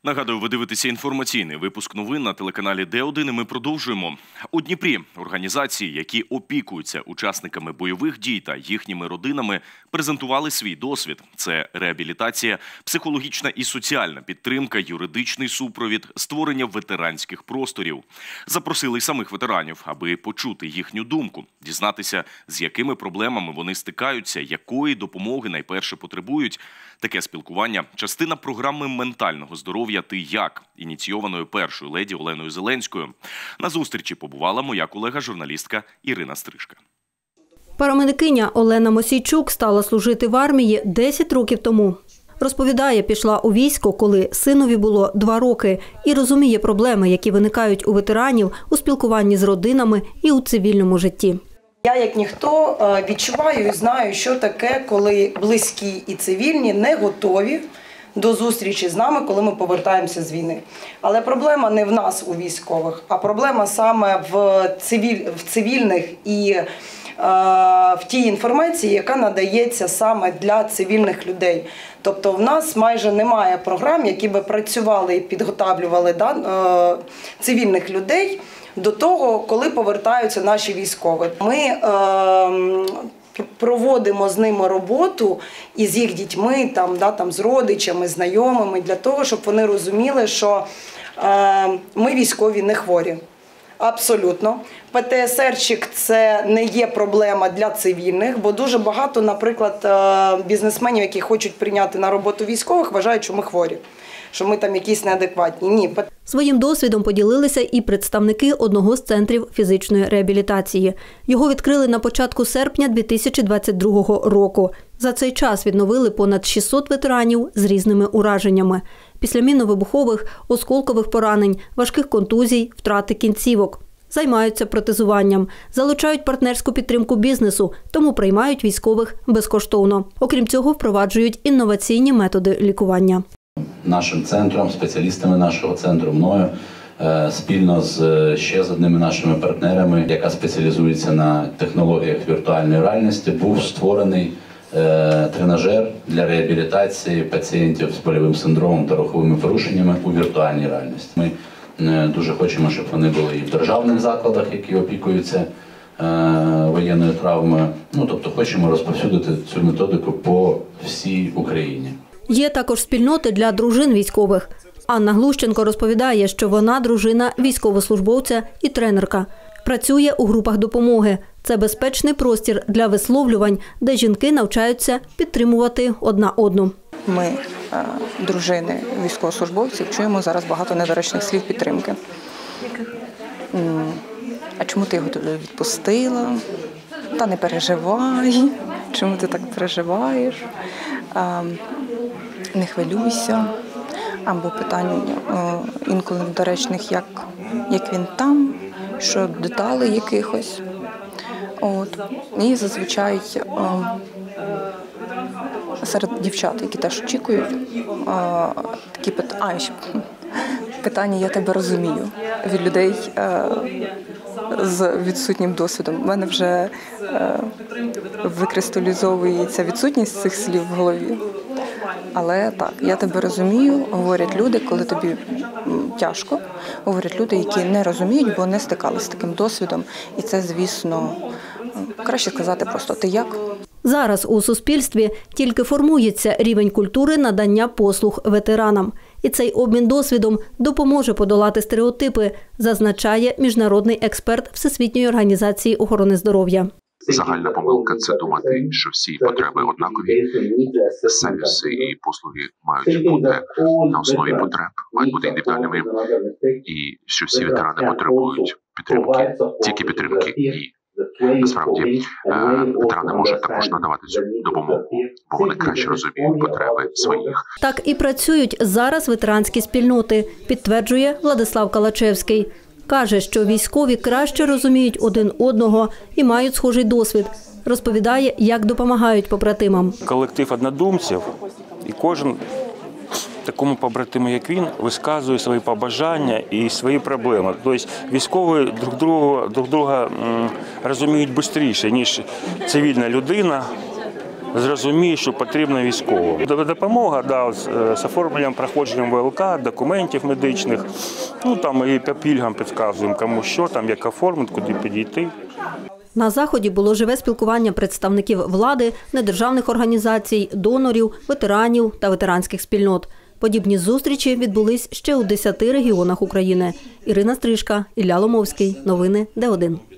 Нагадую, ви дивитеся інформаційний випуск новин на телеканалі Д1, і ми продовжуємо. У Дніпрі організації, які опікуються учасниками бойових дій та їхніми родинами, презентували свій досвід. Це реабілітація, психологічна і соціальна підтримка, юридичний супровід, створення ветеранських просторів. Запросили й самих ветеранів, аби почути їхню думку, дізнатися, з якими проблемами вони стикаються, якої допомоги найперше потребують. Таке спілкування – частина програми ментального здоров'я «Ти як?», ініційованої першою леді Оленою Зеленською. На зустрічі побувала моя колега-журналістка Ірина Стрижка. Парамедикиня Олена Мосійчук стала служити в армії 10 років тому. Розповідає, пішла у військо, коли синові було 2 роки, і розуміє проблеми, які виникають у ветеранів у спілкуванні з родинами і у цивільному житті. Я, як ніхто, відчуваю і знаю, що таке, коли близькі і цивільні не готові до зустрічі з нами, коли ми повертаємося з війни. Але проблема не в нас, у військових, а проблема саме в цивільних і в тій інформації, яка надається саме для цивільних людей. Тобто в нас майже немає програм, які би працювали і підготовлювали цивільних людей до того, коли повертаються наші військові. Ми проводимо з ними роботу і з їх дітьми, з родичами, знайомими, для того, щоб вони розуміли, що ми військові не хворі. Абсолютно. ПТСРчик – це не є проблема для цивільних, бо дуже багато, наприклад, бізнесменів, які хочуть прийняти на роботу військових, вважають, що ми хворі, що ми там якісь неадекватні. Ні. Своїм досвідом поділилися і представники одного з центрів фізичної реабілітації. Його відкрили на початку серпня 2022 року. За цей час відновили понад 600 ветеранів з різними ураженнями. Після мінно-вибухових, осколкових поранень, важких контузій, втрати кінцівок. Займаються протезуванням, залучають партнерську підтримку бізнесу, тому приймають військових безкоштовно. Окрім цього, впроваджують інноваційні методи лікування. Нашим центром, спеціалістами нашого центру, мною, спільно з ще з одними нашими партнерами, яка спеціалізується на технологіях віртуальної реальності, був створений тренажер для реабілітації пацієнтів з больовим синдромом та руховими порушеннями у віртуальній реальності. Ми дуже хочемо, щоб вони були і в державних закладах, які опікуються воєнною травмою. Тобто хочемо розповсюдити цю методику по всій Україні. Є також спільноти для дружин військових. Анна Глущенко розповідає, що вона дружина військовослужбовця і тренерка. Працює у групах допомоги. Це безпечний простір для висловлювань, де жінки навчаються підтримувати одна одну. Ми, дружини військовослужбовців, чуємо зараз багато недоречних слів підтримки. А чому ти його туди відпустила? Та не переживай. Чому ти так переживаєш? Не хвилюйся. Або питання інколи недоречних, як він там, що деталей якихось. І зазвичай серед дівчат, які теж очікують, такі питання «я тебе розумію» від людей з відсутнім досвідом. У мене вже викристалізовується відсутність цих слів в голові. Але так, я тебе розумію, говорять люди, коли тобі тяжко, говорять люди, які не розуміють, бо не стикалися з таким досвідом. І це, звісно, краще сказати просто «ти як?». Зараз у суспільстві тільки формується рівень культури надання послуг ветеранам. І цей обмін досвідом допоможе подолати стереотипи, зазначає міжнародний експерт Всесвітньої організації охорони здоров'я. Загальна помилка – це думати, що всі потреби однакові, сервіси і послуги мають бути на основі потреб, мають бути індивідуальними, і що всі ветерани потребують підтримки, тільки підтримки. І насправді ветерани можуть також надавати цю допомогу, бо вони краще розуміють потреби своїх. Так і працюють зараз ветеранські спільноти, підтверджує Владислав Калачевський. Каже, що військові краще розуміють один одного і мають схожий досвід. Розповідає, як допомагають побратимам. Колектив однодумців, і кожен такому побратиму, як він, висказує свої побажання і свої проблеми. Тобто військові друг друга розуміють швидше, ніж цивільна людина зрозуміє, що потрібно військовим. Допомога, да, з оформленням, проходженням ВЛК, документів медичних, ну там і по пільгам підказуємо, кому що, там, як оформити, куди підійти. На заході було живе спілкування представників влади, недержавних організацій, донорів, ветеранів та ветеранських спільнот. Подібні зустрічі відбулись ще у 10 регіонах України. Ірина Стрижка, Ілля Ломовський. Новини Д1.